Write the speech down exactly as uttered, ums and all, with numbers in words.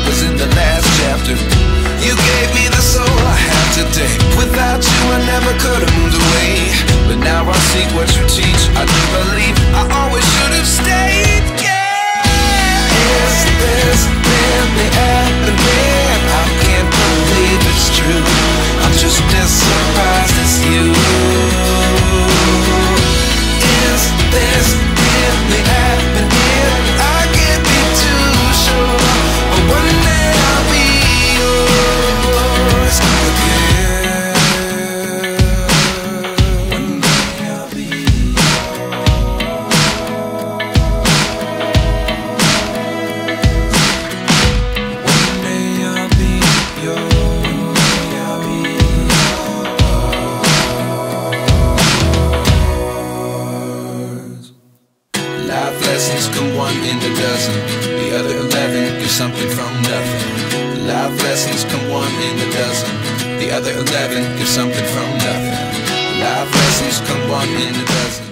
was in the last chapter. You gave me the soul I have today. Without you I never could have moved away. But now I seek what you teach. I do believe I always should have stayed. Yeah. Is this really happening? I can't believe it's true. I'm just as surprised as you. Is this really happening? I can't be too sure, but one day I'll be yours again. One day I'll be yours. One day I'll be yours. Life lessons come one in a dozen. The other eleven get something from nothing. Life lessons come one in a dozen. The other eleven get something from nothing. Life lessons come one in a dozen.